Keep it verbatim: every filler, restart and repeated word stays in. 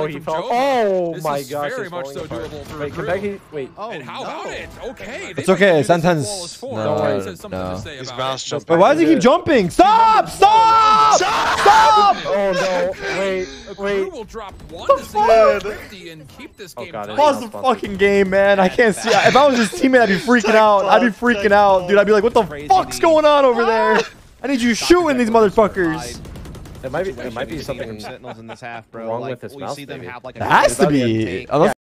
Oh, he fell. Oh my this gosh. is very much so doable for Wait, Drew. Becky, wait. Oh, and how no. about it? Okay. It's okay. Sen TENZ. No, No, says something no. to say His about mouse it. jumped. Wait, why does he keep jumping? Stop! Stop! Stop! Oh no. Wait, Drew wait. will drop one The to zero fuck? fifty and keep this Oh, game God, tight. Pause the fucking game, man. I can't see. If I was his teammate, I'd be freaking out. I'd be freaking out, dude. I'd be like, what the fuck's going on over there? I need you shooting these motherfuckers. It might be. It might be something from Sentinels in this half, bro. wrong like, with this we mouse, see them maybe. have like a It has to be. Unless